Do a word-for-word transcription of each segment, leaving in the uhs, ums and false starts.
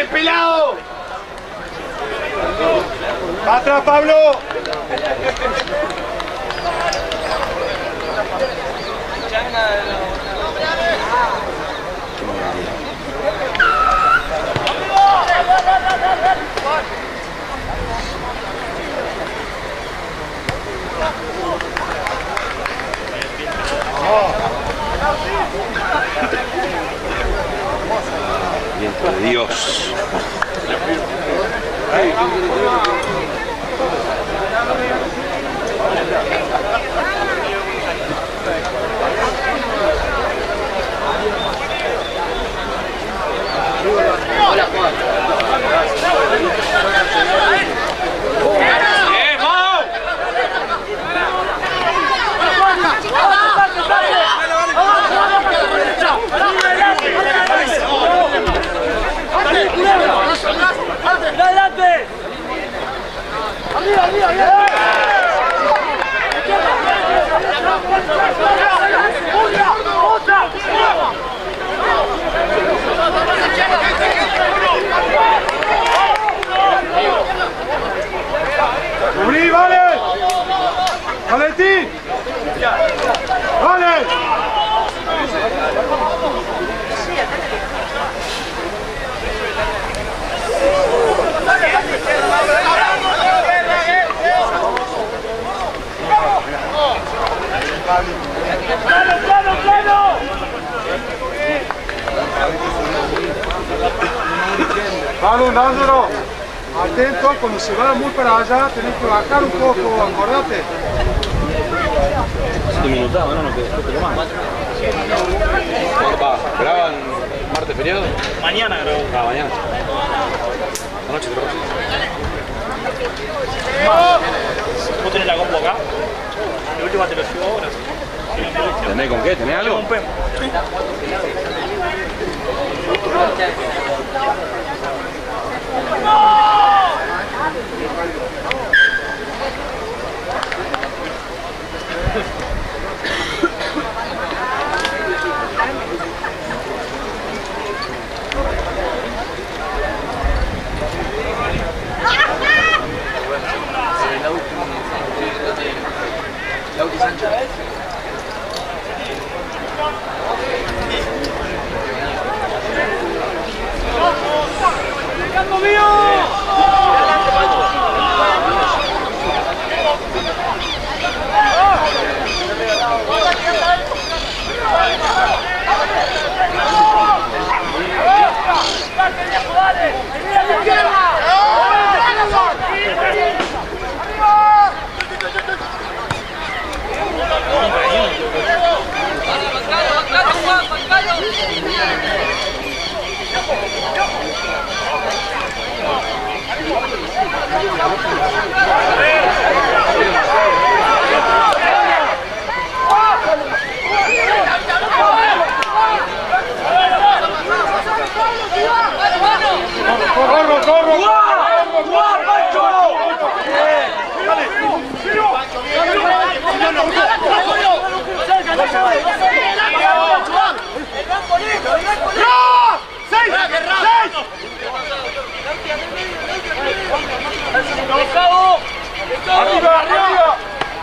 ¡Dale, pelado! ¡Atrás, Pablo! Viento de Dios. ¡Adelante! ¡Arriba, arriba, arriba! ¡Cubrí, vale! ¡Valentín! ¡Vale! ¡Plano, plano, plano! Vamos, Nándaro. Atento, cuando se va muy para allá, tenés que bajar un poco, acordate. Cinco minutos, ¿no? No te lo más. ¿Graban martes feriado? Mañana grabo. Ah, mañana. Anoche te ¿Vos tenés la compu acá? La última te lo llevo ahora. ¿Tenés con qué? ¿Tenés algo? Con P E M. Lauti Sancho. ¡Campo mío! ¡Corro, corro! ¡Guau! ¡Guau, Pancho! ¡Dale! ¡Seis! ¡Seis! ¡Arriba, arriba!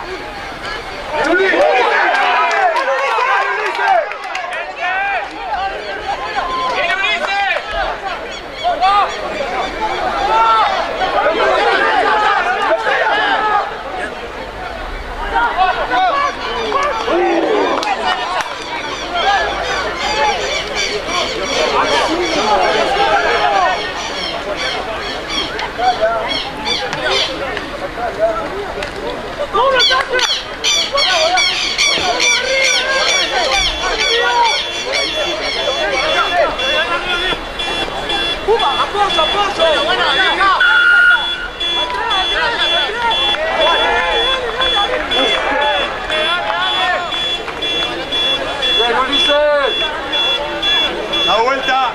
¡Apoyo, apoyo! ¡Bueno, acá! ¡La vuelta!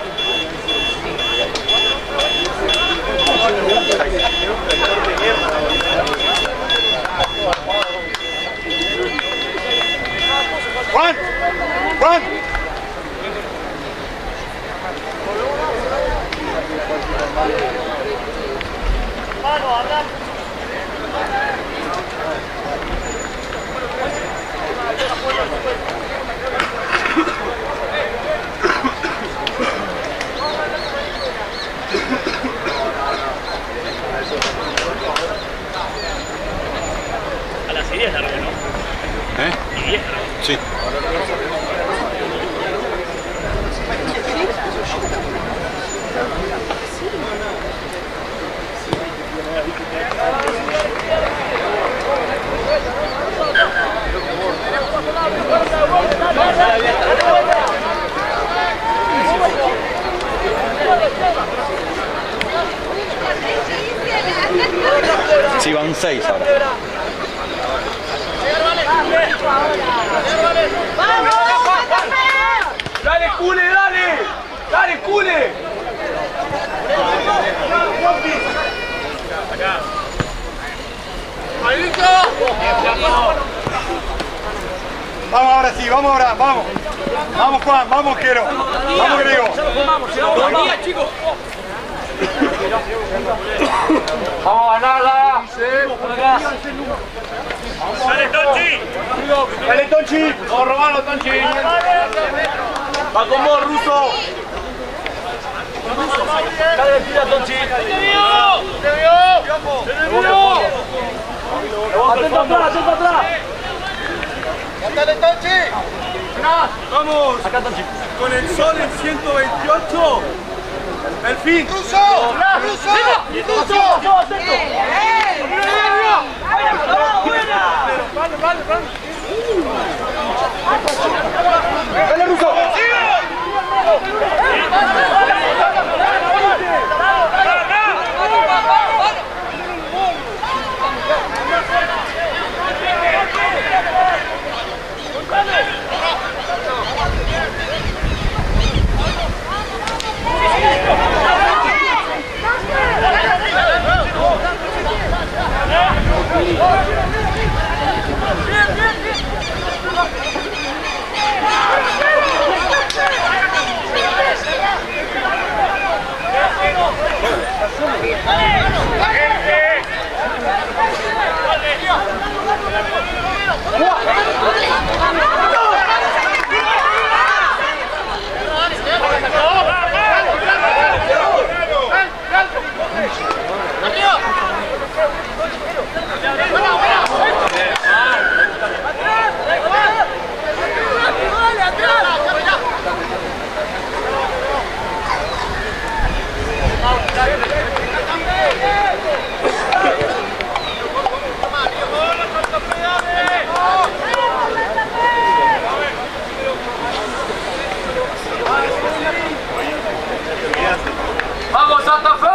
¡Juan! ¡Juan! Son seis ahora. ¡Dale, Cule, dale! ¡Dale, Cule! Vamos ahora sí, vamos ahora, vamos. Vamos Juan, vamos Quero. Vamos Grego. ¡Vamos a ganarla! ¡Dale, Tonchi! Dale Tonchi. ¡Vamos a robarlo, Tonchi! ¡Va con vos, Ruso! ¡Dale, tira, Tonchi! ¡Te vio! ¡Te vio! ¡Te vio! ¡Atento atrás, atento atrás! Dale Tonchi. ¡Vamos! Acá Tonchi. Con el sol en ciento veintiocho. ¡El fin! Ruso. Ruso. Ruso. ¡Dale, Ruso! ¡Vamos, Santa Fe!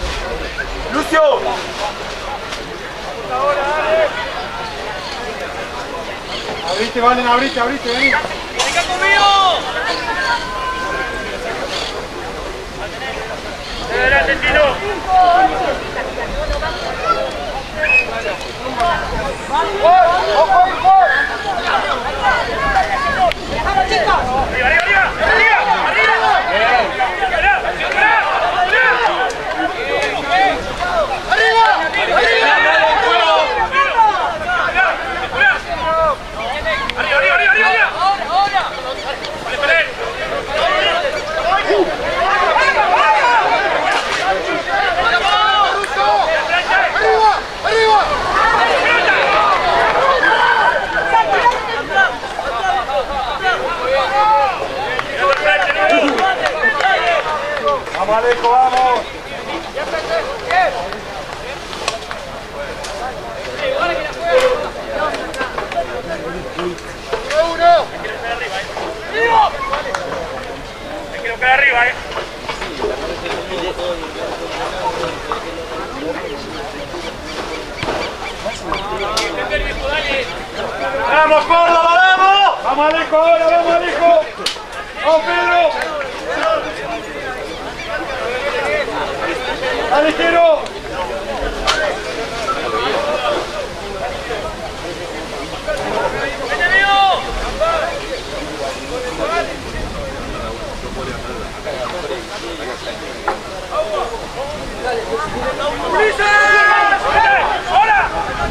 ¡Lucio! Abrite, Valen, abrite, abrite, vení. ¡Venga conmigo! ¡Adelante, Tino! ¡Arriba, arriba, arriba! Vamos, Alejo, vamos. Uno. Me quiero quedar arriba, eh. ¡Vamos, Córdoba, vamos! ¡Vamos, Alejo, ahora, vamos, Alejo! ¡Vamos, Pedro! ¡Alejero! ¡Ulises! ¡Hola!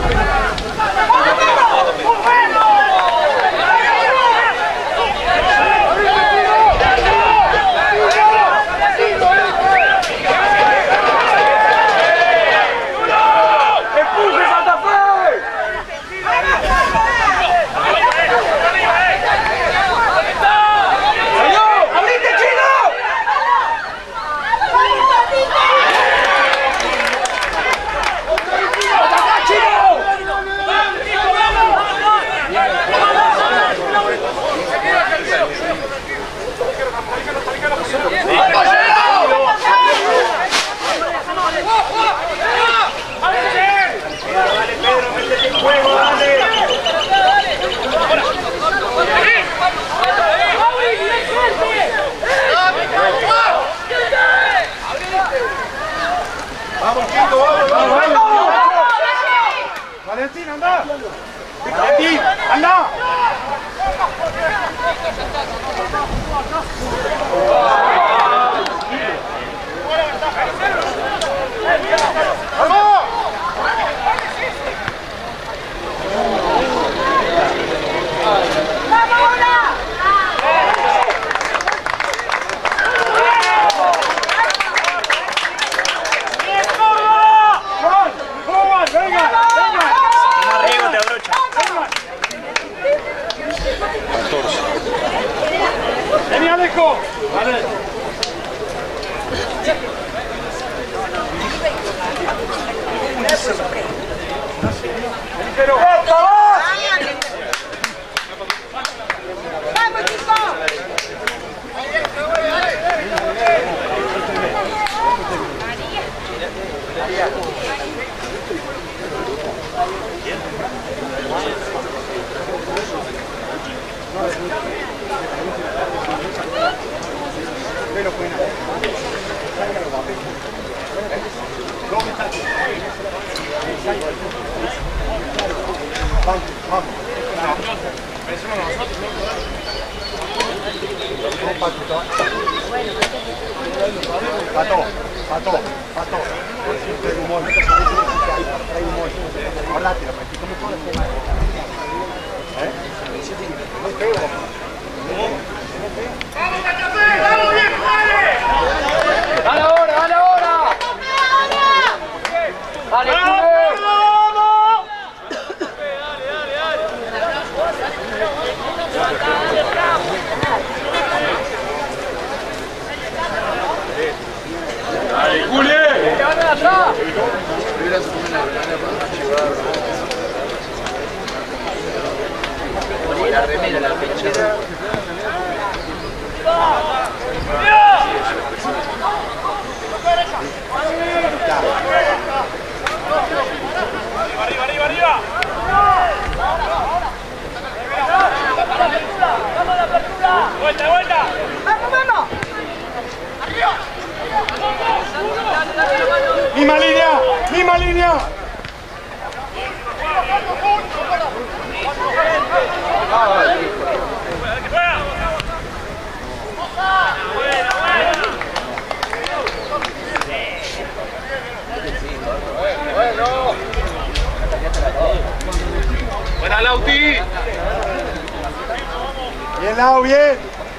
¡Vamos, Quinto, vamos, vamos, vamos! ¡Valentín, anda! ¡Valentín, anda! ¡Vamos! ¡Vení, Alejo! Vale. Pero ¡vamos, chico! Vamos, vamos. Pato, pato, pato. Trae humor. Trae humor. Guardate, lo practico mucho el tema. ¿Eh? No pego. ¡Vamos, Cachapé! ¡Vamos, viejo, dale! ¡Dale ahora, dale ahora! ¡Dale, ¡Vamos! ¡Dale, Juli! ¡Que van atrás! La remera, la pechera. ¡Arriba, arriba, arriba! Misma línea, misma línea. Buena, Lauti. Bien, Lau, bien.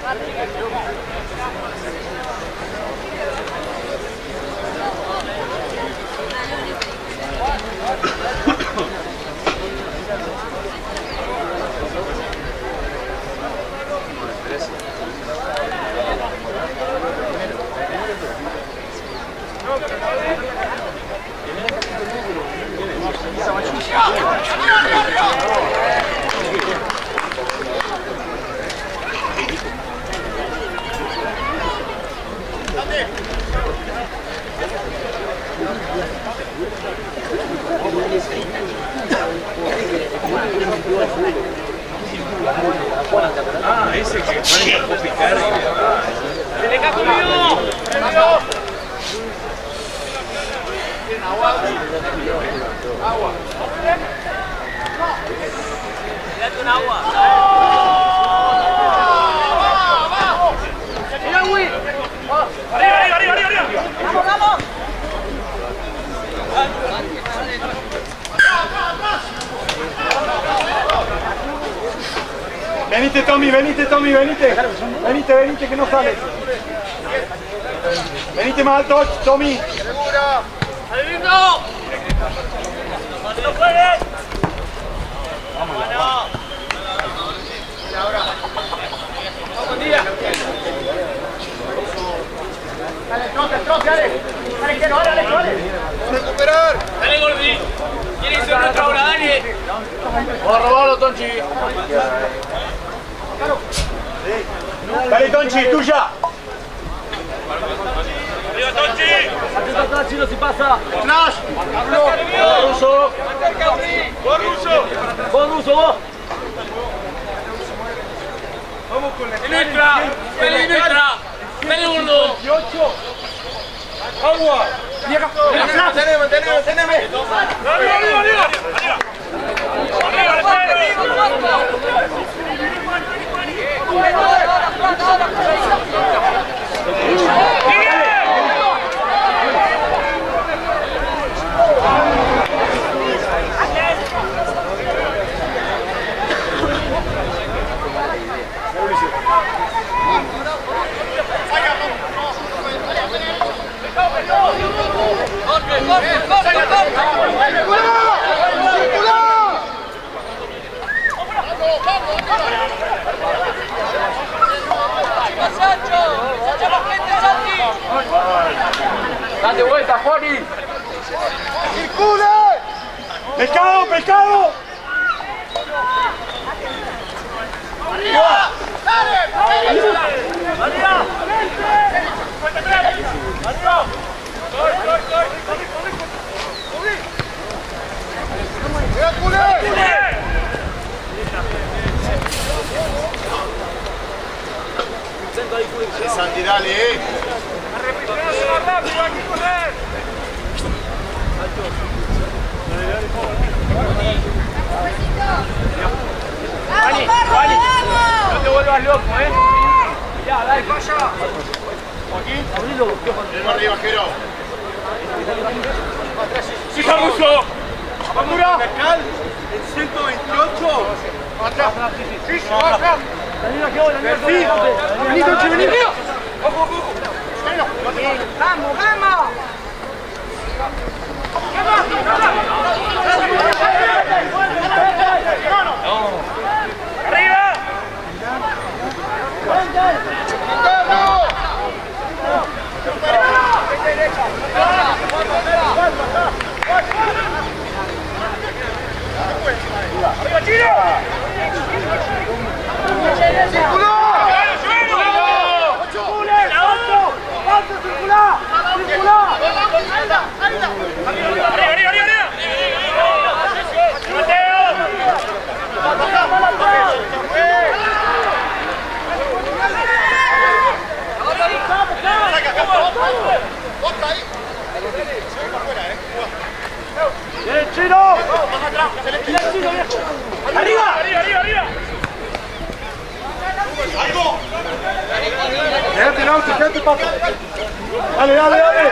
Ah, ese que puede picar. ¡Se le cae conmigo! Agua. Date un agua. ¡Mira, Will! ¡Arriba, arriba, arriba, arriba! ¡Vamos, vamos! Venite, Tommy, venite, Tommy, venite. Venite, venite, que no sales. Venite más alto, Tommy. ¡Adivino! ¡No puedes! ¡Vamos! Y ahora. ¡Vamos, día! Dale, troce, troce, dale. Dale, que no, dale, dale. Recuperar. Dale, Gordi. ¿Quién hizo nuestra obra, Dani? Vamos a robarlo, Tonchi. Dale, Tonchi, tuya. ¡Arriba, Tonchi! Atento atrás, Chino, si pasa. ¡Flash! Vos, Ruso. ¡Vos, Ruso! Vos, Ruso, vos. Vamos con la ¡Nuestra! ¡Pele, nuestra! ¡Pele, gordo! Agua. ¡Manteneme, manteneme, manteneme! ¡Arriba, arriba, arriba! ¡Arriba, Date vuelta, Juani. ¡Circule! ¡Pescado, pescado! ¡Arriba! ¡Dale! ¡Arriba! ¡Arriba! ¡Arriba! ¡Corre, corre, corre! Santi, dale, eh. ¡La repetición más rápido, hay que correr! ¡Vamos, vamos, vamos! No te vuelvas loco, eh. Ya, dale, vaya. Joaquín, abrilo. Vamos arriba, Jero. ¡Sí, Ruso! ¡Vamos, Cal, el ciento veintiocho. Atrás. Sí, atrás. La que hola, la Perfil. Vení, Tonchi, vení. ¡Ojo, ojo! ¡Vamos, vamos! ¡Arriba! ¡Arriba, Chino! ¡Circuló! ¡Circuló! ¡Circuló! ¡Circuló! ¡Arriba! ¡Arriba, arriba, arriba! Quédate, Nauti, quédate, papi. Dale, dale, dale.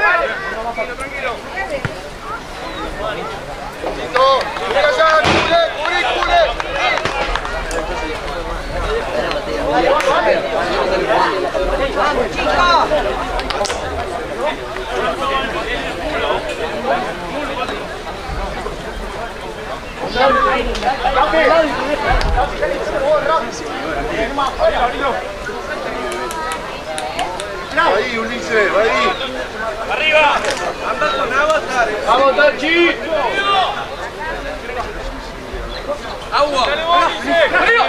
Ahí, Ulises, ahí. ¡Arriba! Anda con Avatar. ¡Vamos, Tachi! Agua. ¡Arriba!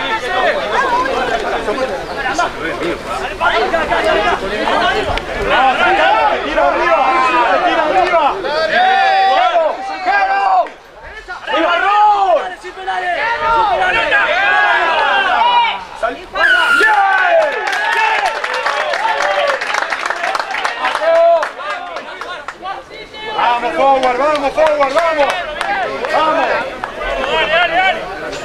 Tira arriba, tira arriba. ¡Arriba, Rol! ¡Sin penales! ¡Sin penales! Vamos, forward, vamos, forward, vamos. Vamos. ¡Dale, dale, dale!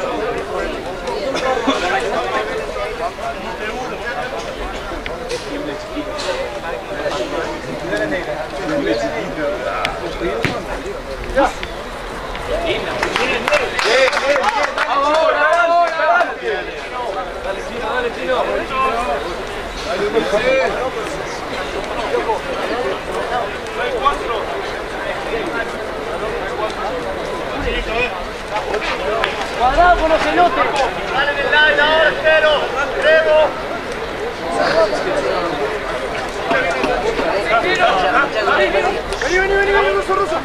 Cuadrado con los celotes. Dale en el line ahora, cero. Remo. Vení, vení, vení, vení, Ruso, Ruso.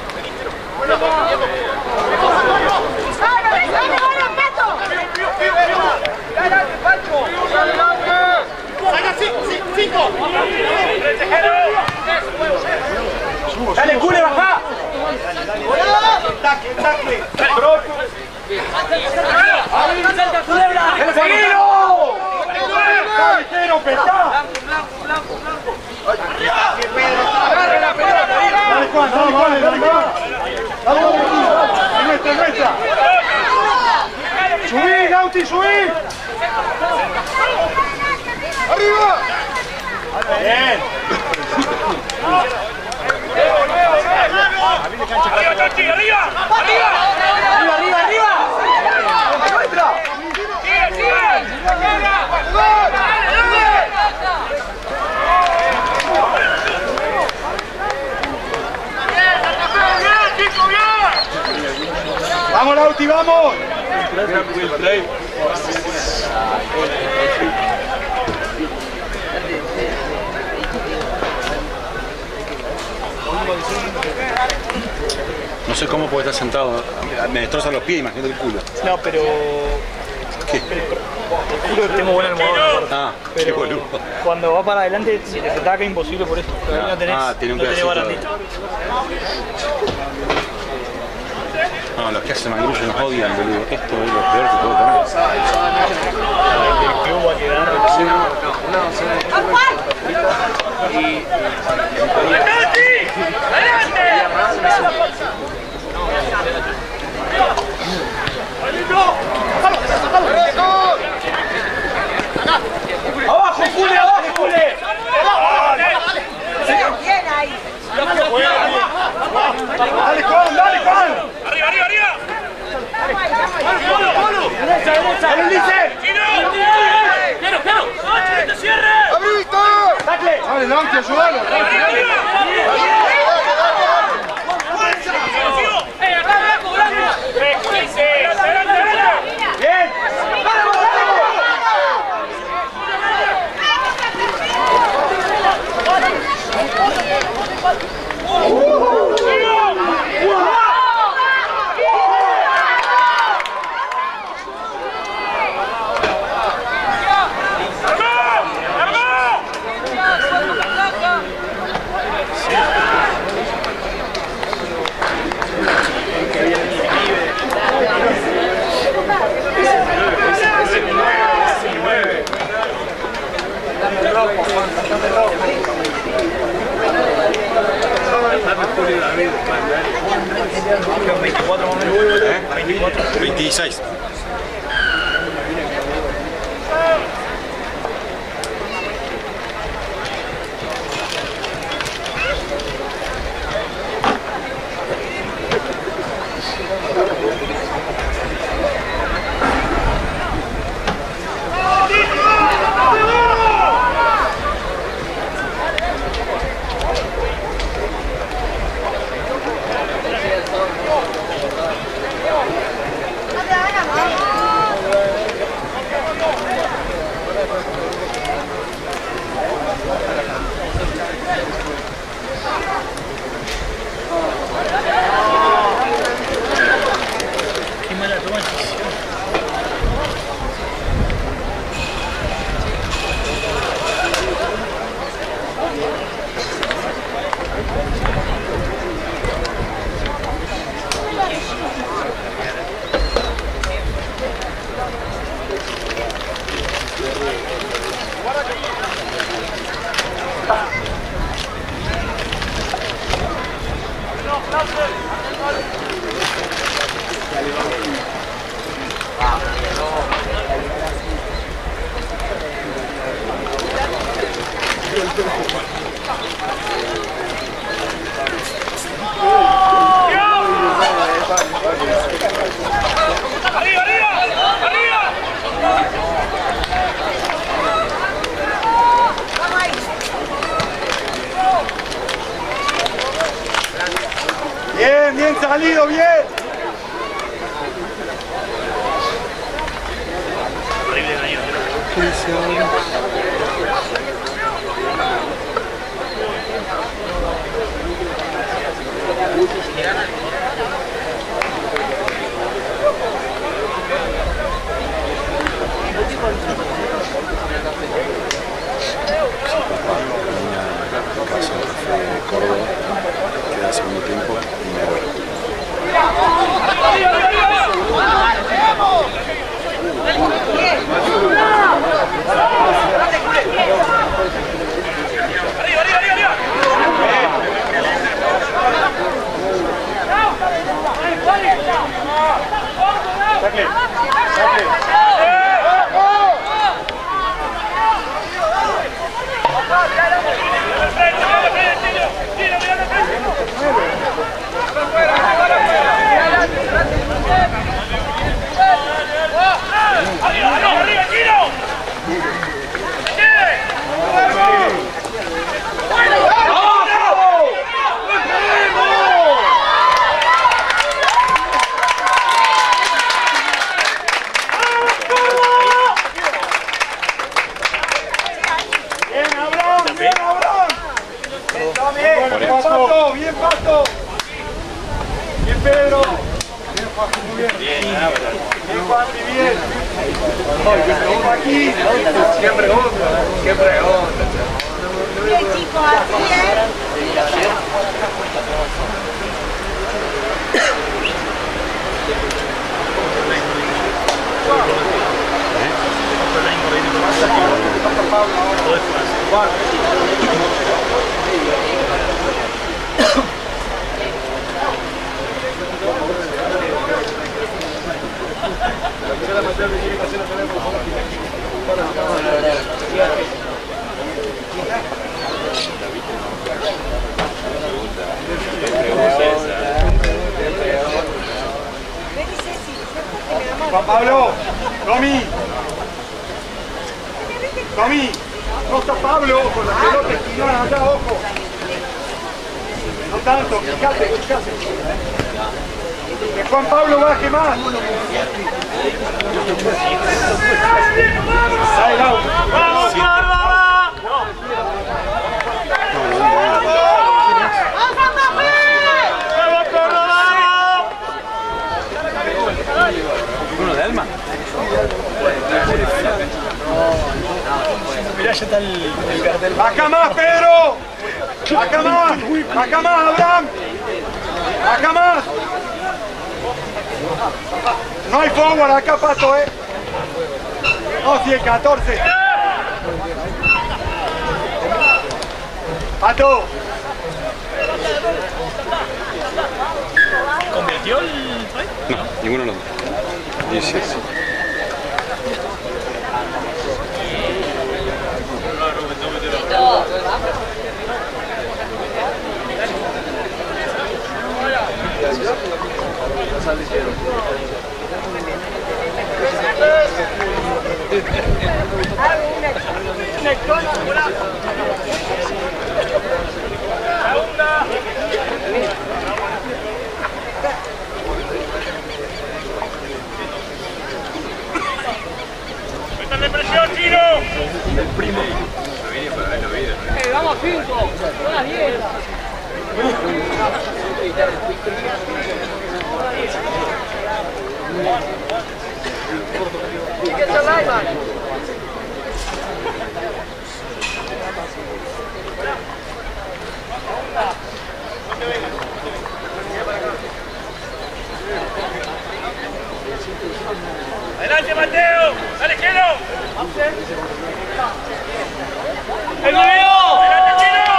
Dale, Cule, baja. Tacle, tacle. ¡Seguilo! ¡Cabecero, pesá! ¡Blanco, blanco, blanco! ¡Arriba! ¡Agarre la pelota! Dale, Juan, dale, Juan, dale, Juan. Dale, Juan. Nuestra, nuestra. ¡Subí, Nauti, subí! ¡Arriba! Bien. ¡Arriba, Tachi! ¡Arriba! ¡Arriba! ¡Arriba, arriba, arriba! ¡Encuentra! ¡Sigue, sigue! ¡Vamos, Nauti, vamos! No sé cómo puede estar sentado. Me destrozan los pies, imagínate el culo. No, pero... ¿Qué? El culo tengo buen almohadón. Ah, qué Pero boludo. cuando va para adelante, si te ataca imposible por eso. Pero ahí no tenés, Ah, tiene un no tenés pedacito. barandita. No, los que hacen mangrullo nos odian, boludo. Esto es lo peor que puedo tener. El club va a quedar... ¡Abajo, Cule! ¡Abajo, Cule! Bien ahí. ¡Dale, Juan, dale, Juan! ¡Arriba, arriba, arriba! Vamos, vamos. ¡Derecha, derecha! ¡Dale, Ulises! ¡Claro, claro! ¡No te cierres! ¡Tacle! ¡Dale, Nauti, ayúdalo! ¡Arriba, arriba! ¡Eh, acá, blanco, blanco! ¡Adelante, adelante! ¡Bien! veinticuatro momentos. ¿Eh? veintiséis. Qué mala toma de decisión. ¡Arriba, arriba! ¡Arriba! Bien, bien salido, bien. Horrible daño. Córdoba, queda segundo tiempo y me voy. ¡Arriba, arriba, arriba, arriba! Sacle, sacle. ¡Arriba, arriba, arriba, tiro! Bien, Abraham, bien, Abraham. Está bien, bien, Pato, bien, Pato. Bien, Pedro. Bien, Joaquín, muy bien. Bien, Juanpi, bien. Bien, Joaquín. Siempre onda, siempre onda. Bien, chicos, así es. Juan Pablo, Tommy. Tommy, no está Pablo con la pelota esquinada allá, ojo. No tanto, fíjate, fíjate. Que Juan Pablo baje más. Ahí, Lau. ¡Vamos, Córdoba! ¡Vamos, Córdoba! Uno de Alma. Mirá, ya está el, el cartel. Acá más, Pedro. Acá más. Acá más, Abraham. Acá más. No hay forward acá, Pato, eh. No, si el catorce. Pato. ¿Convirtió el try? Sí, sí, sí. ¡Métale presión, Chino! El primo. Eh, vamos a cinco. Son las diez. ¡Adelante, Mateo! ¡Dale, Chino! ¡El nuevo! ¡Adelante, Chino!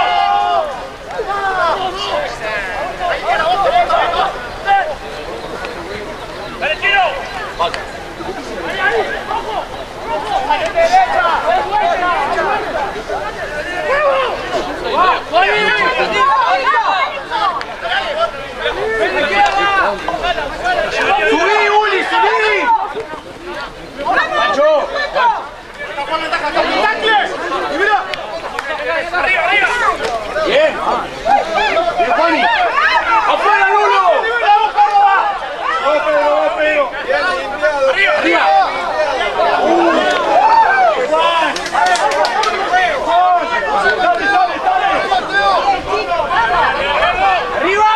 ¡Dale, Chino! ¡Ahí, ahí! ¡Rojo! ¡Rojo! ¡A la derecha! ¡A vuelta! ¡Huevo! ¡Ahí, ahí! ¡Subí, Uli, subí! ¡Pancho! ¡Mira! ¡Arriba, arriba! ¡Bien! ¡Bien, Juani! ¡Afuera, Lulo! ¡Vamos, Córdoba! ¡Vamos, Pedro, vamos, Pedro! ¡Arriba, ¡Arriba! ¡Juan! ¡Sale, sale, sale! ¡Arriba!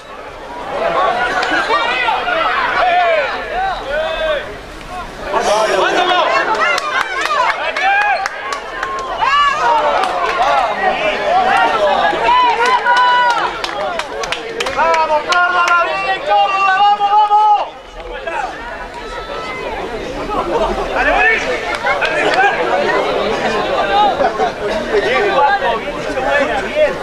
¡Vamos, Córdoba! ¡Bien, Córdoba! ¡Vamos, vamos! ¡Dale, Boris! Bien, guapo, bien hecho, buena, bien.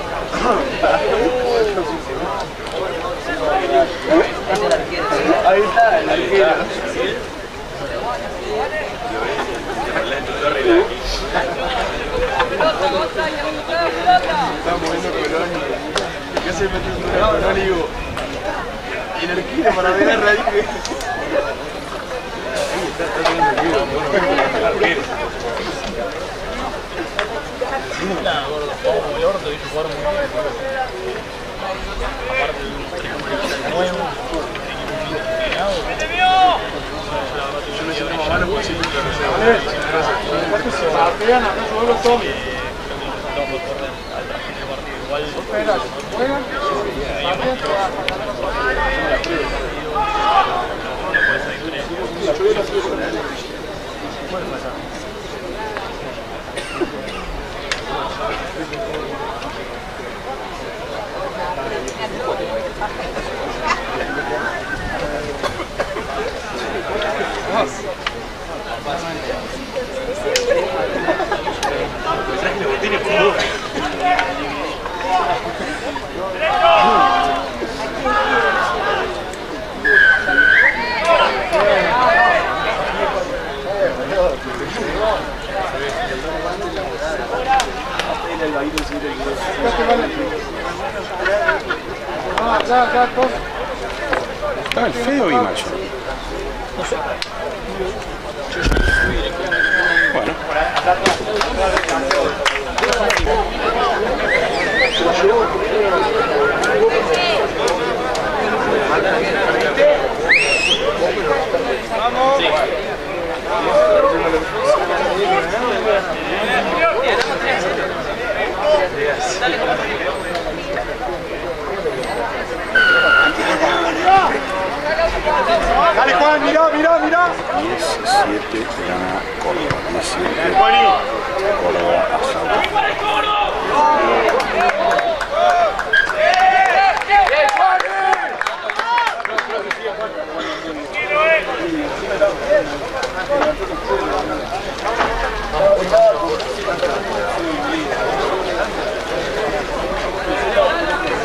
Ahí está, el arquero. Estamos moviendo Colón y casi me metió un Colón y digo, y el arquero para ver a raíz que... Ahí está, está teniendo el el arquero. Nada, gordo, jugamos como el orto, hizo jugar muy bien. Aparte de un equipo nuevo, un equipo entrenado. Yo me siento más malo porque siempre lo reservo. ¿Cuánto se patean acá sobre los zombies? Igual, Espera, ¿juegan? ¿Estaba el feo y macho? no sé. Bueno. Vamos. Dale, Juan, mirá, mirá, mirá. diez siete gana Córdoba. diez siete Córdoba a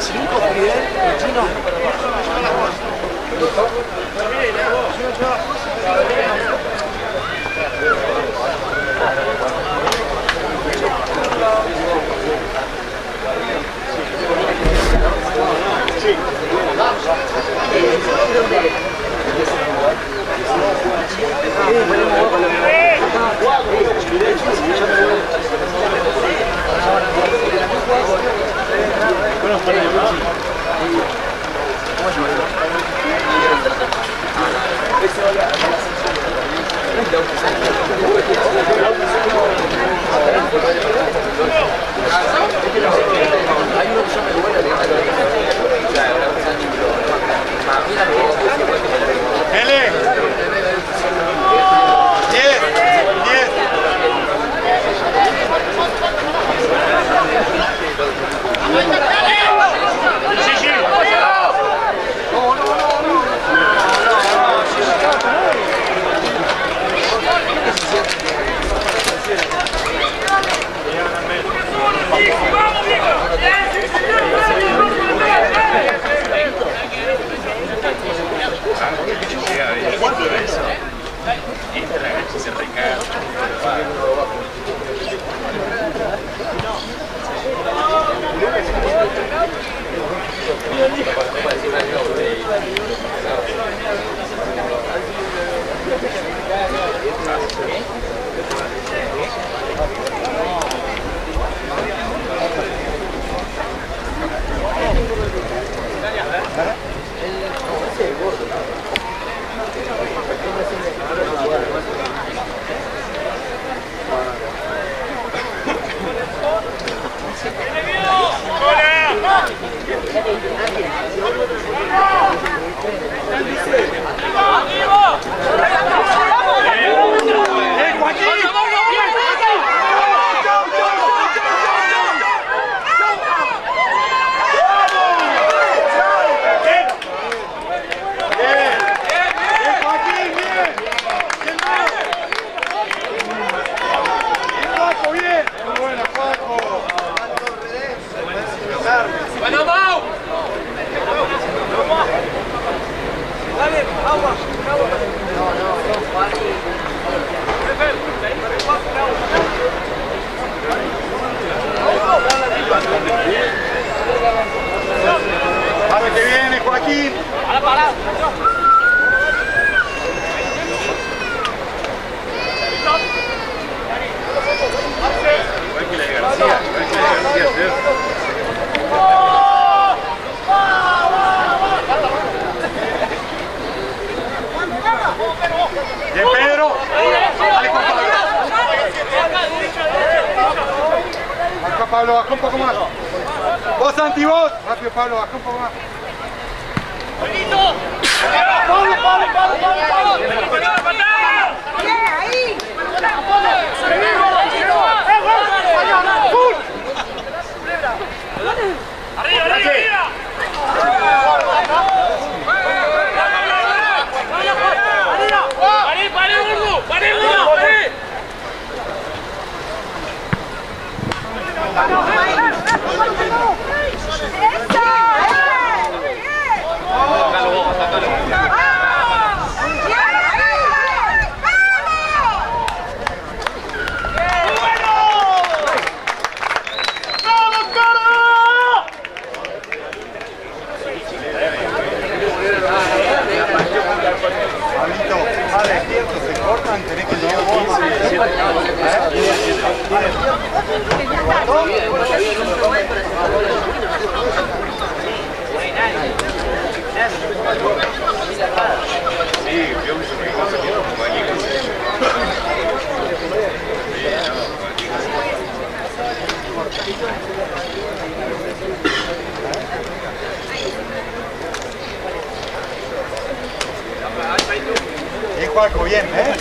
Chino. Sí. L. diez. diez. Sí, sí. Bueno, vamos. Dale, agua, agua. No, no, Dale que viene, Joaquín. Para, para. Bien, Pedro. Dale con Pablo. Baja, Pablo, baja un poco más. Vos, Santi, vos. Rápido, Pablo, baja un poco más. Pablo, Pablo, Pablo, Pablo. Ahí. Arriba, arriba, arriba. ¡Parí, parí, gordo! ¡Parí, gordo! ¡Parí! Pablito, a la izquierda se cortan, tenés que llegar Bien, Juaco, bien, ¿eh?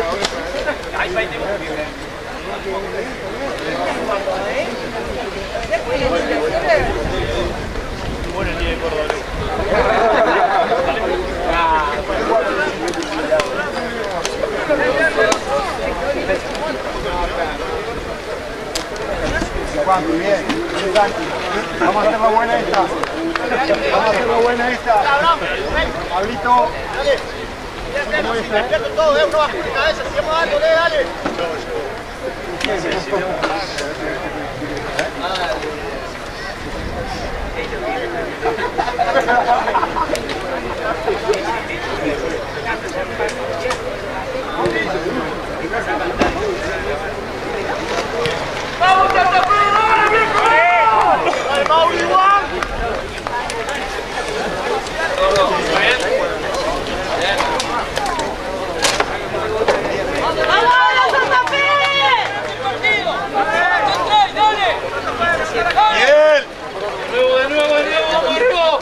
Bueno el día de Córdoba. Juan, muy bien. Vamos a hacerla buena esta. Vamos a hacerla buena esta. Pablito. ¿Cómo es, eh? Todo, eh, uno bajo de cabeza, sigamos dándole, dale. ¡Vamos, Santa Fe! ¡Dale, Mauri, igual! ¡Vamos, Santa Fe! ¡Bien! De nuevo, de nuevo, de nuevo, de nuevo.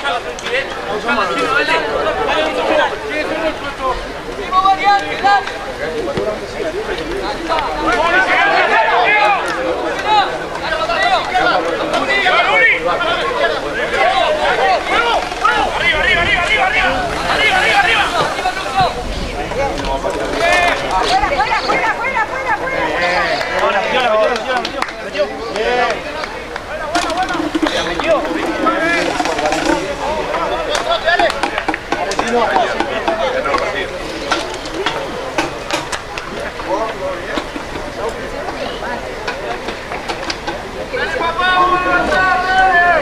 ¡Vivo variante, dale! ¡Arriba, arriba, arriba, arriba, arriba! ¡Arriba, arriba, arriba! ¡Fuera, fuera, fuera, fuera, fuera, fuera! Ahora, metió, la metió, la metió, la metió. La metió. Bien. La metió. ¡Dale, papá! ¡Vamos a avanzar, dale!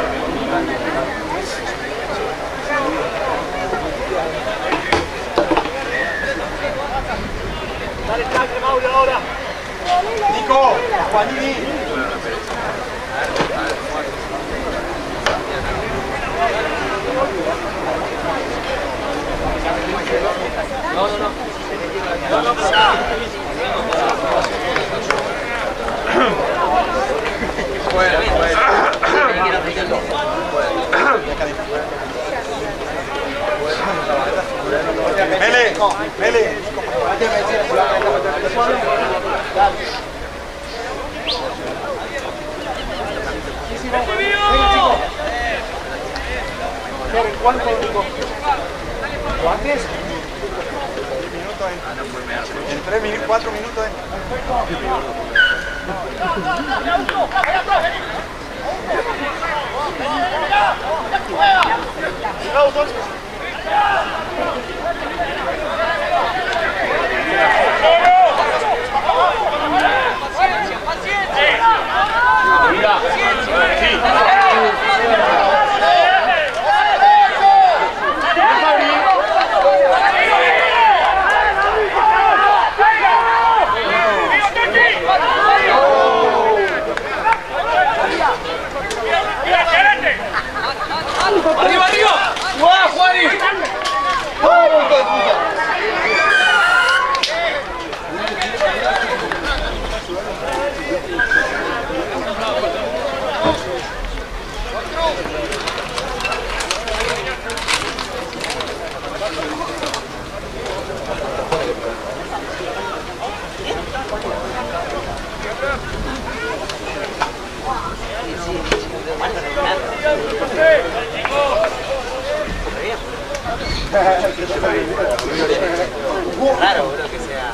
Dale, traje, Mauro, ahora. Nico, Juanini. No, no, no. No, no, no. Bueno, bueno. Mele, Mele. ¿Cuánto, Nico? ¿Cuántos? En tres minutos, cuatro minutos. ¡Arriba, arriba! ¡Guau, Juani! Raro, bro, que sea.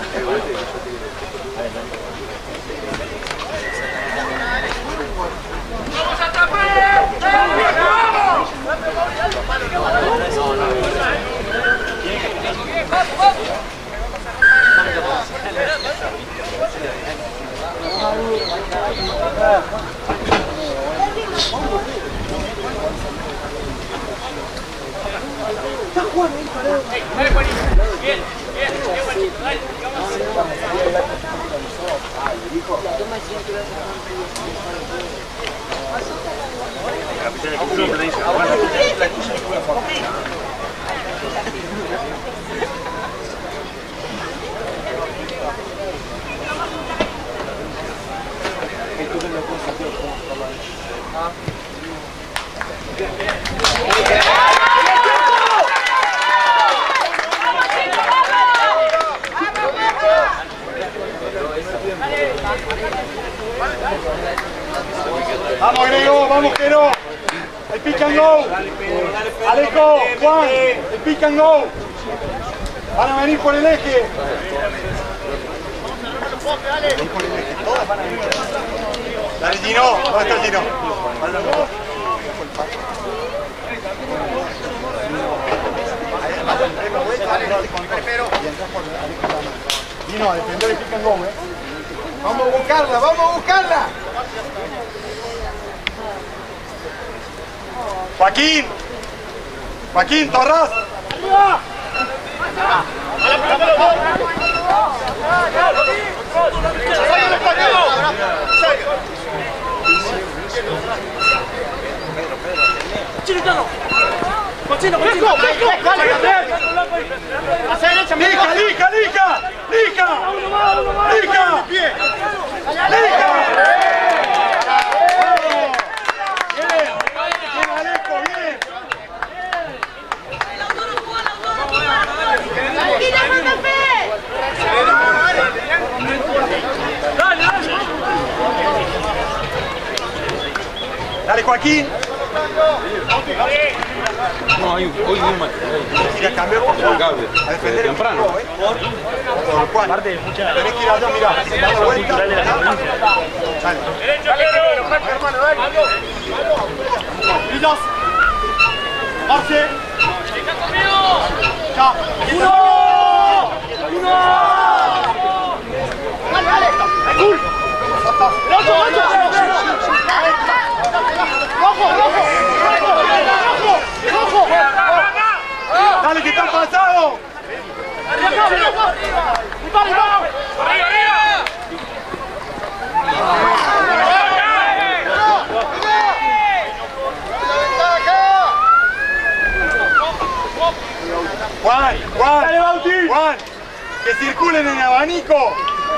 ¡Vamos a tapar! ¡Vamos! ¡Vamos, vamos! Dale, Juanito. Bien, bien, bien, Juanito. Dale, Vamos, Grego, vamos, Grego. El pick and go. Alejo, Juan, el pick and go. Van a venir por el eje. Dale, Gino. ¿Dónde está el Gino? Gino, a defender el pick and go, eh. Vamos a buscarla, vamos a buscarla. Joaquín. Joaquín, Torras. Chilitano. Cochino, cochino. Hacia derecha, Lica, Lica, Lica. Lica. Uno más, uno más. Lica. Bien. Lica. Bien. Bien, Alejo, bien. Dale, Joaquín. No, hay, hoy vi un material. Ir a cambiar por favor. Cable. A defender el Temprano. equipo, ¿eh? Por Juan. Tenés que ir allá, mirá. Dale vuelta. Dale. Derecho, Pedro. Hermano, dale. Brillos. Marce. Está conmigo. Ya. Uno. Uno. Dale, dale. Azul. Rojo, rojo. Rojo, rojo. Rojo, rojo. Dale, que están pasados. Arriba, arriba. Arriba, Arriba, Juan, Juan. Dale, Bauti. Juan. Que circulen en abanico.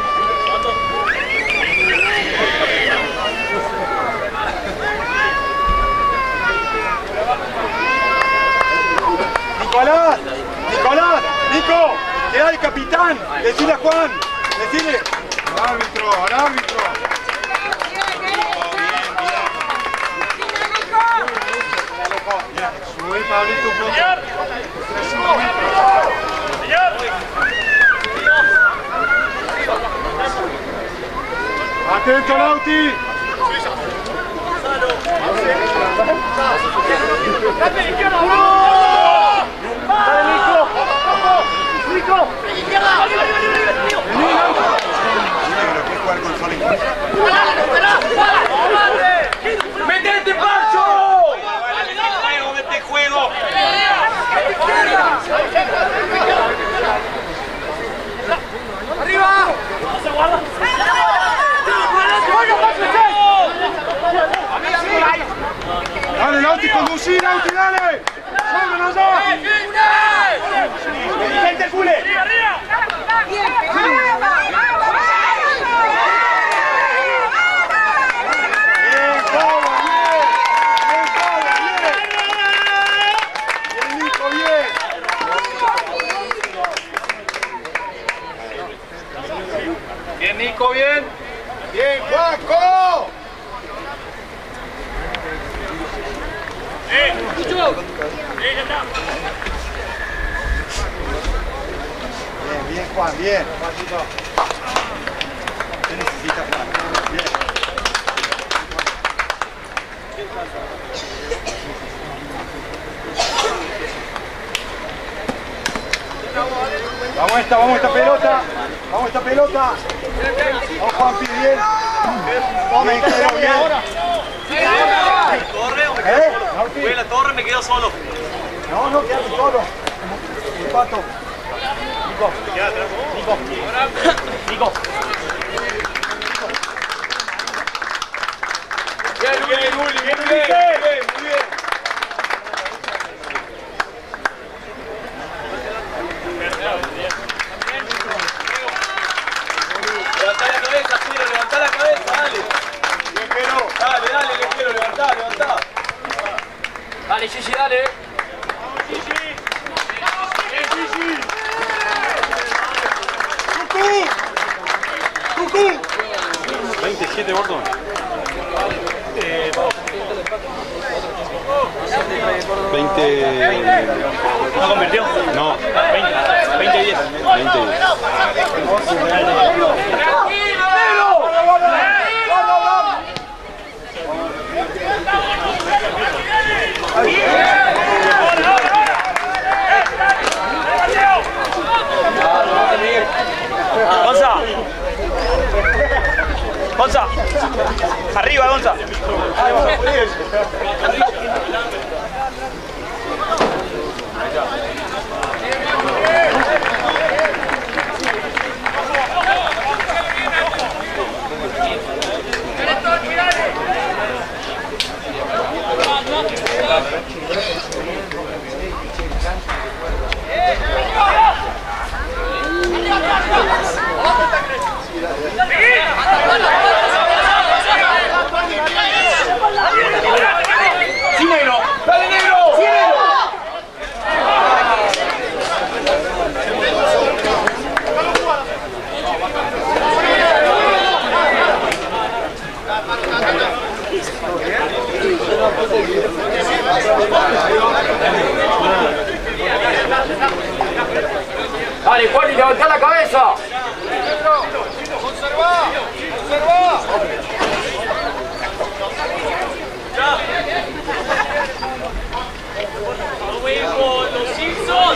Nicolás, Nicolás, Nico, queda el capitán, decile a Juan, decile. Al árbitro, al árbitro. Subí, Pablito, un poco. Atento, Lauti. Dale, izquierda. Dale, Nico. Nico. Izquierda. Negro, que jugar con Solín. ¡Metete, Pancho! Juego, mete juego. ¡Arriba! ¡Se guarda! Dale, Lauti, conducí, Lauti, dale. ¡Vámonos allá! ¡Gente, cule! Bien, Pablo, bien. Bien, Pablo, bien. Bien, Nico, bien. Bien, Nico, bien. Bien, Juaco. Bien, bien, Juan, bien. ¿Qué necesita, Juan? Bien. Vamos a esta, vamos a esta pelota. Vamos a esta pelota. Vamos, Juan, pide bien. Tomen, quedó bien. Torre, o me ¿Eh? quedo solo. Fui a la torre, me quedo solo. No, no, quédate solo. El pato. Nico. Nico. Nico. Bien, bien, Uli, bien, bien, bien, muy bien. Levantá la cabeza, Ciro, levantá la cabeza, dale. Viajero. Dale, dale, le quiero, levantá, levantá. Dale, Gigi, dale. ¡Cucú! ¡Cucú! veintisiete, Gordon. veinte. ¿No convirtió? No, veinte, veinte, diez. veinte. Gonza. Gonza. Arriba, Gonza. Fabri, levantá la cabeza. Conserva, conserva. Vamos a ir con los Simpsons.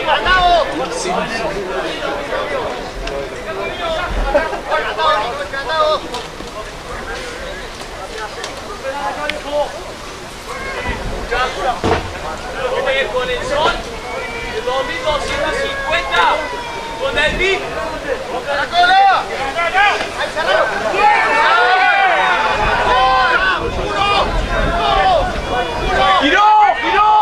Vamos a ir con el Sol de dos mil doscientos cincuenta con el beat. ¡La cola! ¡Ahí cerraron! ¡Giró! ¡Giró!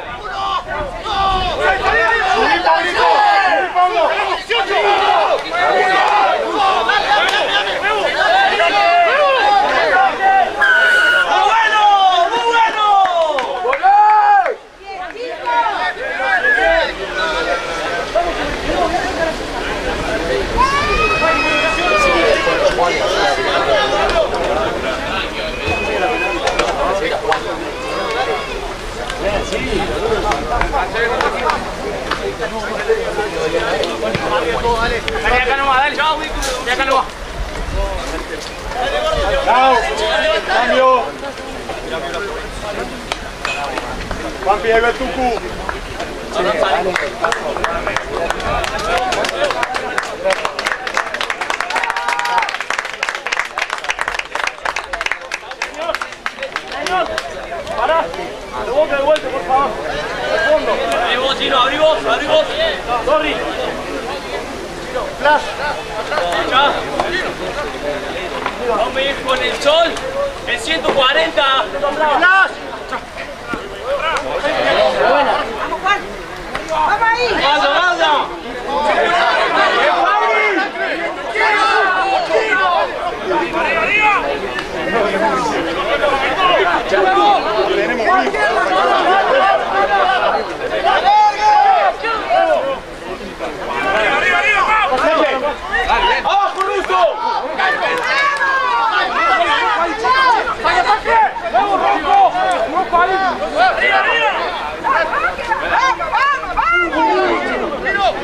Dale acá nomás, dale, chao, de acá nomás. Chao, cambio. Juanpi, ahí va el tucu. Pará, de boca de vuelta, por favor. Al fondo. Abrí vos, Chino, abrí vos, abrí vos. Sorry. Flash. Ya. Vamos a ir con el Sol, el ciento cuarenta. Flash. Vamos, Juan. Vamos ahí. ¡Vaya, vaya! Tenemos ¡Abajo, Russo! ¡Vamos, Russo! ¡Russo ahí! ¡Arriba, arriba! Vamos, vamos, vamos.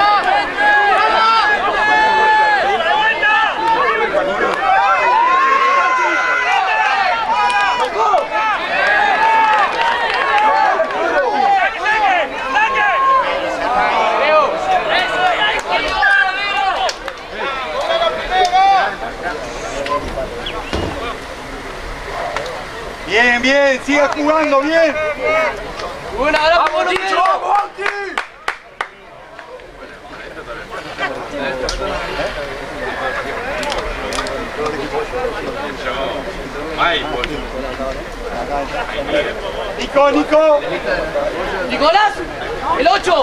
Bien, bien, sigue jugando, bien. ¡Buena, vamos, Chicho! ¡Vamos, Nico, Nico. Nicolás, el ocho.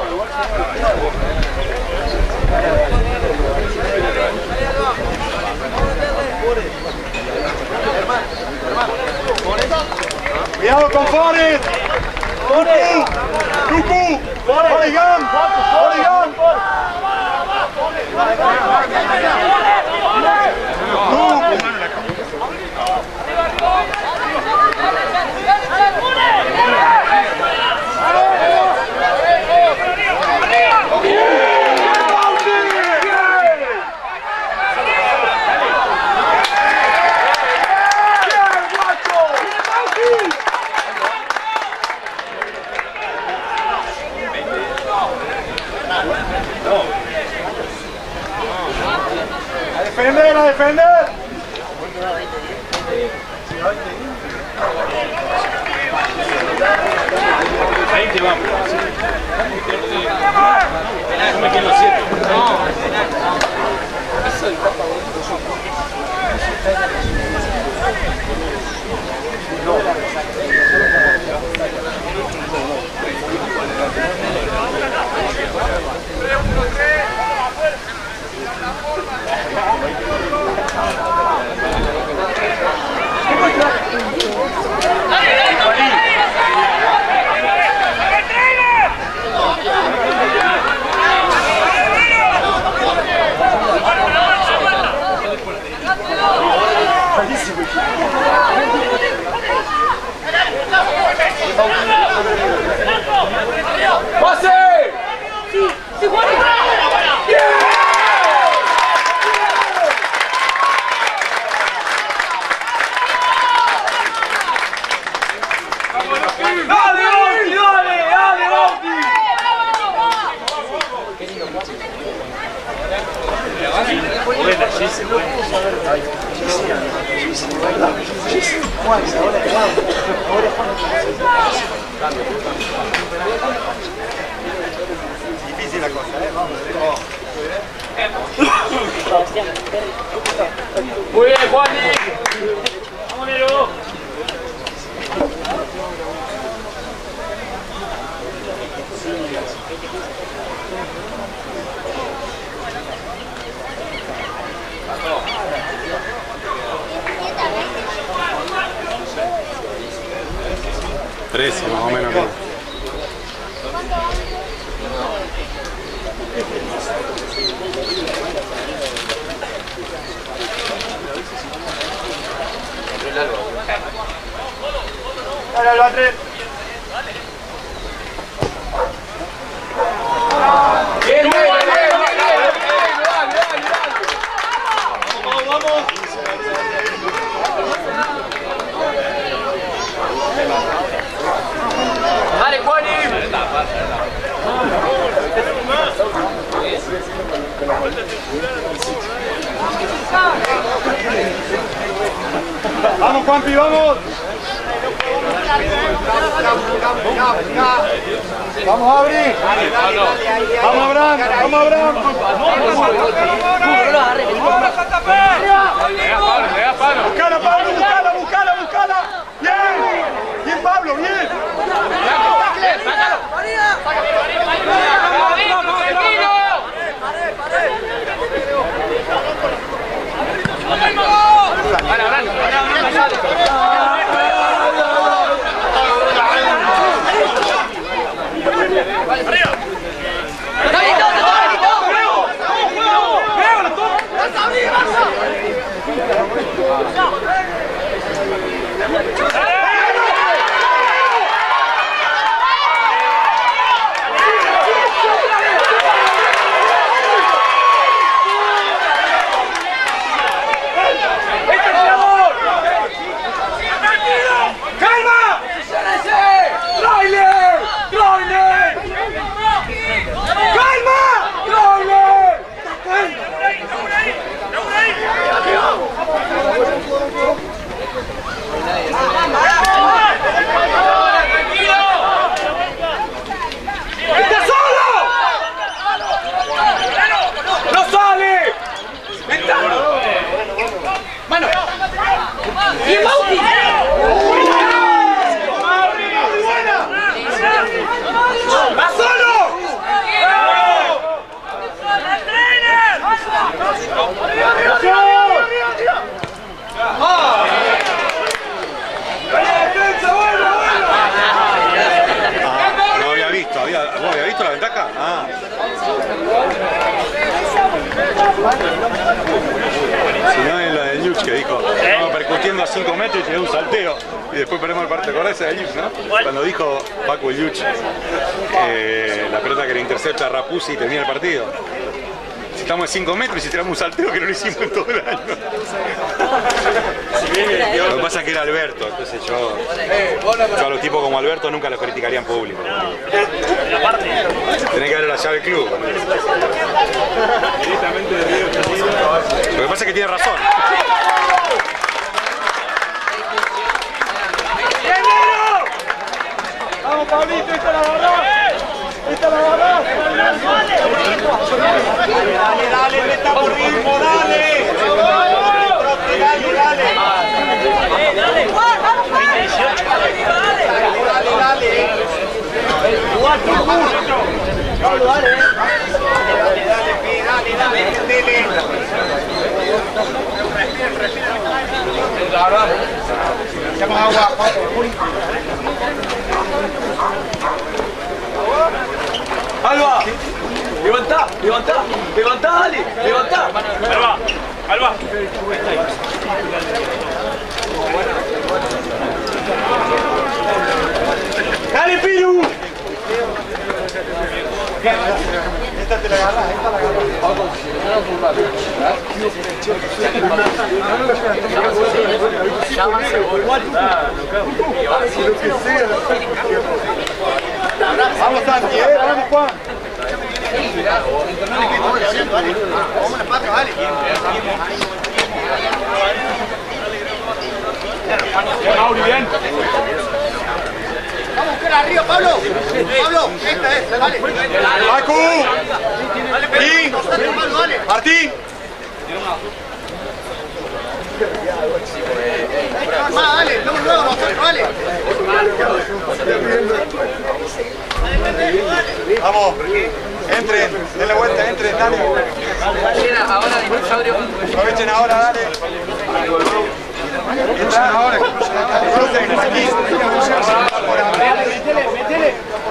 Cuidado con Forrest. Tucu. Oregon. Oregon. A defender, a defender. veinte vamos. No me quedo siete. ¡Dale, dale, dale! trece más o menos. Dale, al Andrés. Bien, bien, bien, bien, bien. Vamos, vamos. Dale, Juani. Vamos, Juanpi, vamos. Vamos, Abri. Vamos, Abraham. Vamos, Abraham. Buscala, Pablo, buscala, buscala, buscala. Bien. Bien, Pablo, bien. Si no es la de Lluch que dijo, estamos percutiendo a cinco metros y tiró un salteo y después perdemos el partido. ¿Te acordás de Lluch, no? Cuando dijo Paco Lluch eh, la pelota que le intercepta a Rapuzzi y termina el partido. Si estamos en cinco metros y si tiramos un salteo que no lo hicimos en todo el año. Lo que pasa es que era Alberto, entonces yo, yo a los tipos como Alberto nunca los criticaría en público. Tenés que darle la llave al club. Lo que pasa es que tiene razón. Vamos, Pablito, esta la agarrás. Esta la agarrás. Dale, dale, le está por ritmo, dale. Dale, dale. Dale, dale, dale. Jugar por mucho. Dale, dale. Dale, dale, dale, dale. Echamos agua. Alba, levantá, levantá, levantá, dale, levantá. Alba, Alba. Dale, Piru. Esta te la agarrás, esta la Vamos, Santi, eh, vamos, Juan. Vamos a la pata, vale. Mauri, bien. Vamos a buscar arriba, Pablo. Pablo, esta es, dale. Paco. Martín. Martín. Más, dale, luego, luego, nosotros, vale. Dale, dale. Vamos, entren, denle vuelta, entren, dale. Ahora dinosaurio. Aprovechen ahora, dale. Entran ahora, crucen aquí. Métele, métele.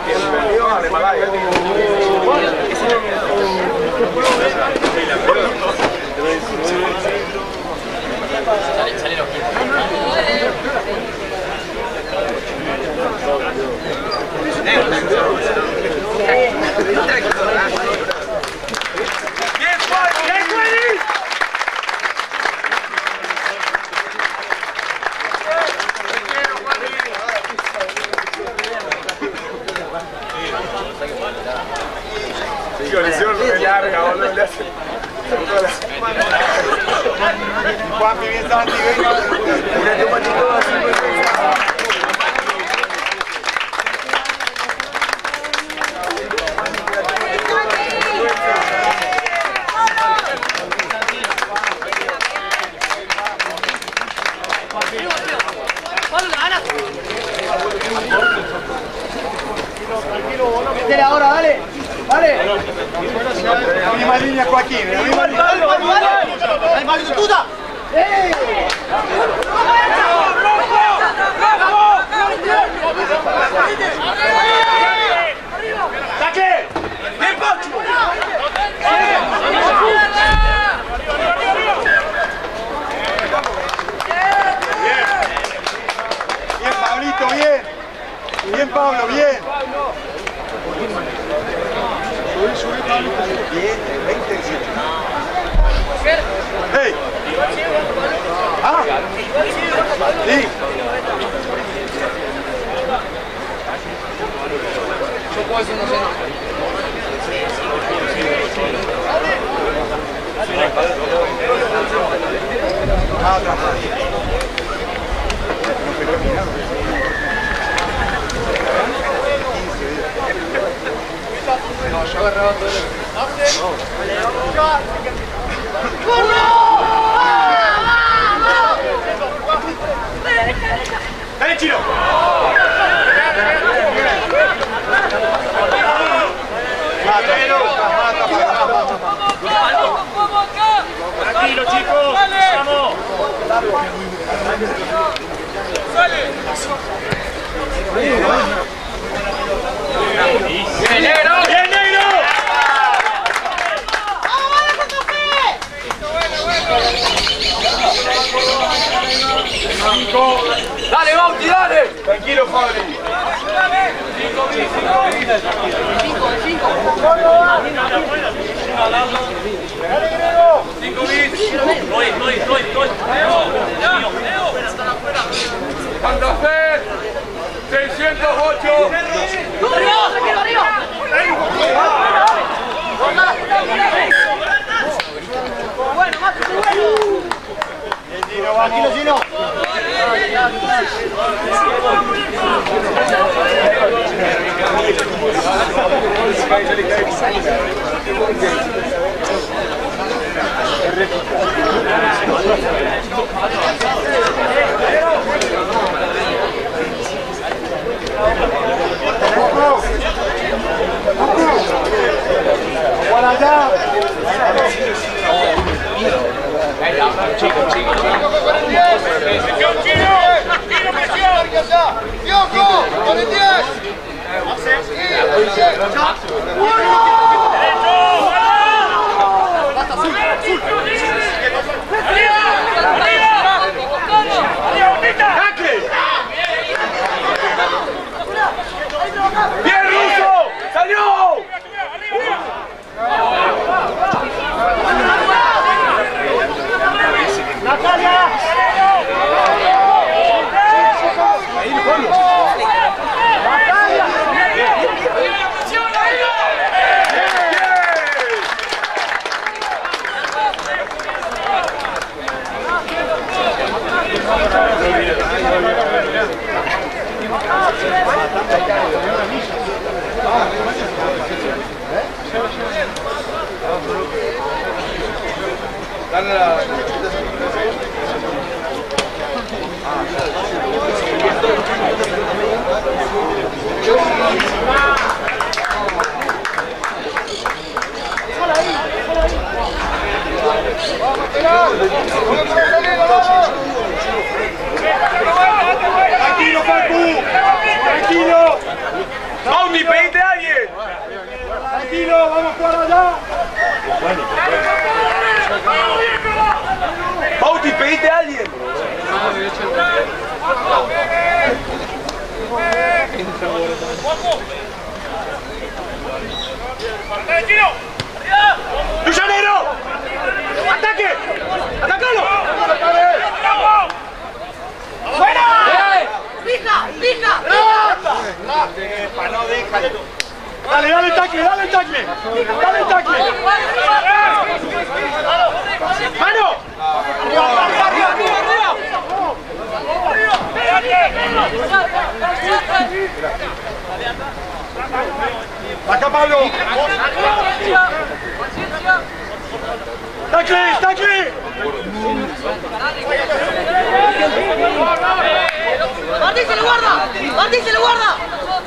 Juan, bien Santi, venga. Métele ahora, dale. Dale. La misma línea, Joaquín. La misma línea. Dale, dale, dale. Dale, Mario, tuta. ¡Eh! ¡Saque! ¡Bien, Pacho! Bien, Pablito, bien. Bien, Pablo, bien. Subí, subí, Pablo. Bien, veinte, siete. ¡Hey! ¡Ah! ¡Sí! Yo puedo decir no sé. Ah, otra. No, yo agarraba todo el... ¡Dale, Chino! Tranquilo, chicos. Vamos. ¡Bien, negro! ¡Bien, negro! ¡Dale, Bauti, dale! Tranquilo, Fabri. Cinco mil, cinco mil. Cinco, cinco mil. Estoy, estoy, estoy, estoy. Santa Fe, seiscientos ocho. Bueno, Macho, qué bueno. Tranquilo, Gino. Para allá. Chico, chico, ¡Diogo! ¡Con el diez! ¡Bien, Russo! ¡Salió! ¡Natalia! Dale la... pedite a alguien. Tranquilo, vamos a jugar allá. Bauti, pedite a alguien. ¡Llanero! ¡Ataque! ¡Atacalo! ¡Buena! ¡Fija! ¡Fija! No deja. Dale, dale el tacle, dale el tacle. Dale el tacle. ¡Mano! ¡Arriba, arriba, arriba, arriba! ¡Acá, Pablo! ¡Tacle, tacle! ¡Martín se lo guarda! ¡Martín se lo guarda!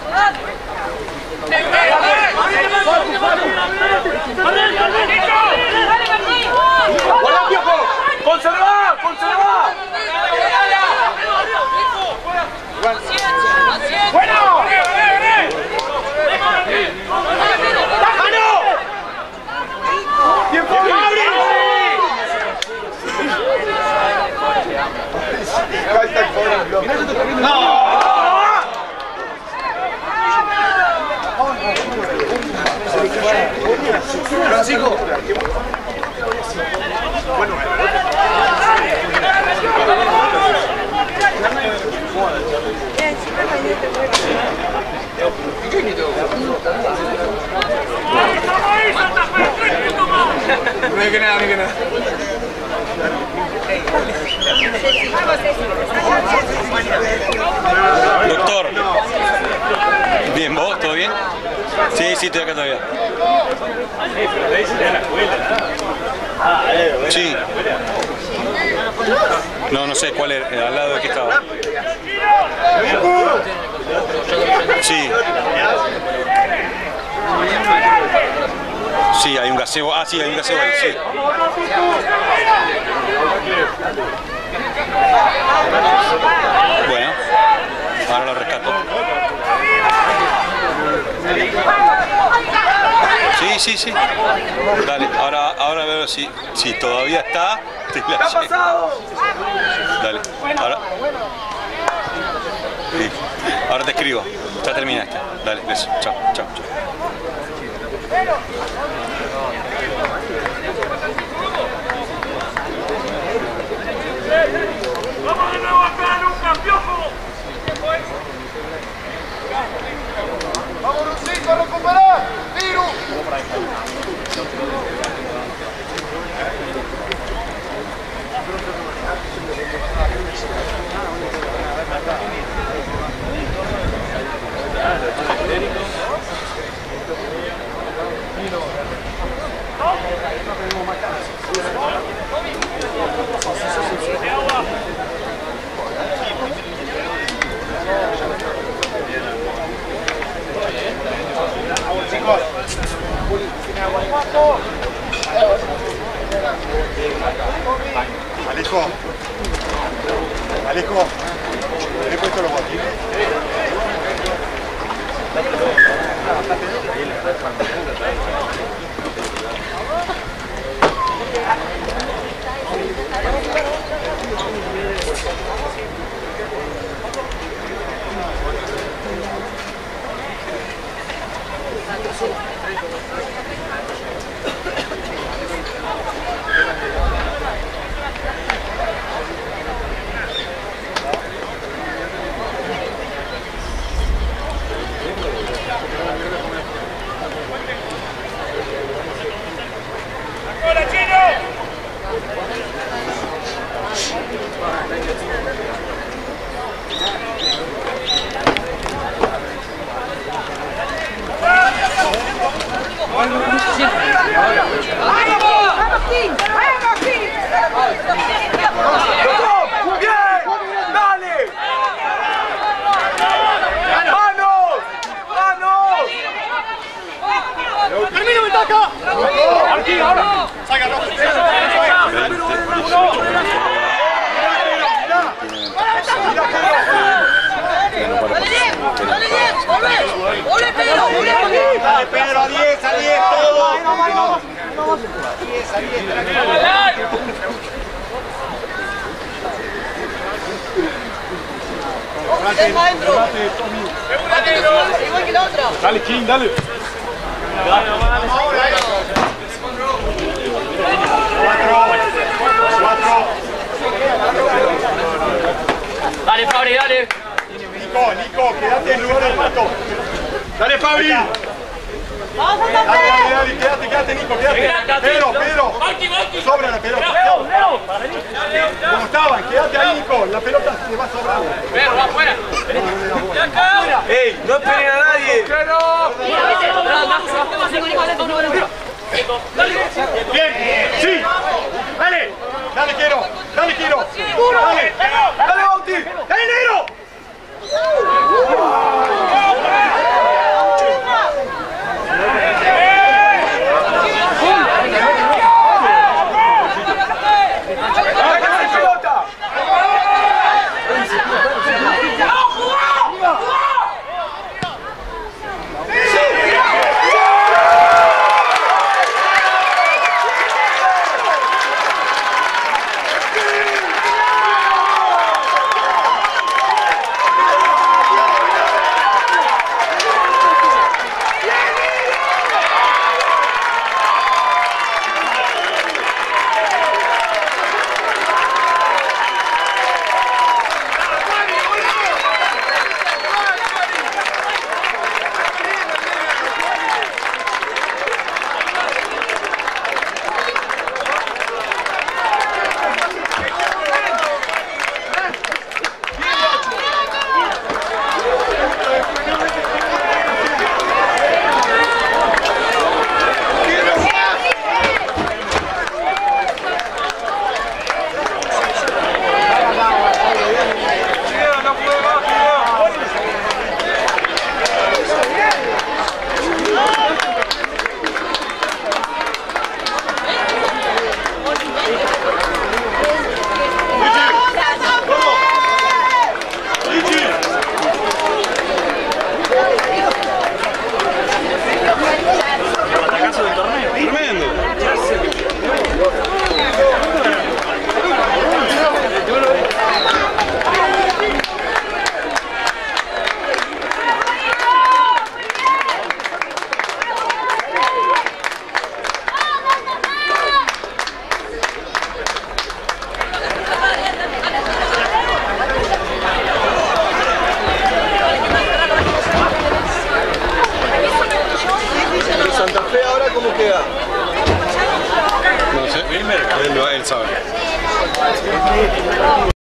¡Guarda, Piojo! ¡Conserva! ¡Conserva! ¡Bueno! ¡Mano! ¡Tiempo! ¡Abre! ¡No! Francisco. Bueno. No hay que nada, no hay que nada. Doctor. Bien, ¿vos? ¿Todo bien? Sí, sí, estoy acá todavía. Sí. No, no sé cuál era, al lado de qué estaba. Sí. Sí, hay un gazebo. Ah, sí, hay un gazebo ahí, sí. Bueno, ahora lo rescato. Sí, sí, sí. Dale, ahora, ahora veo si, si todavía está. Te la ¿Qué ha pasado? Dale, ahora. Sí. Ahora te escribo. Ya terminaste. Dale, beso. Chao, chao, chao. ¡Vamos de nuevo acá, Lucas, Piojo! ¡Vamos, Lucito, a recuperar! ¡Tiro! Alejo, Alejo, ¿le he puesto los botines? ¡Dale bien! ¡Dale bien! ¡Ole, Pedro! ¡Ole, Dale, Pedro, a diez, a diez, todo. diez, a diez, igual que la otra. Dale, King, dale. Dale, Fabri, dale. Nico, Nico, quédate en lugar del pato. Dale, Fabri. ¡Vamos a Dale, dale, tope! dale, quédate, quédate, Nico, quédate. Pedro, Pedro. Sobra la pelota. Como estaban, quédate ahí, Nico. La pelota te va sobrando. Pedro, va afuera. ¡Ey! ¡No esperen a nadie! Bien, sí. Dale, dale, quiero. Dale, quiero. Dale, dale, Bauti. Dale, negro. Santa Fe ahora cómo queda. No sé, él, él sabe.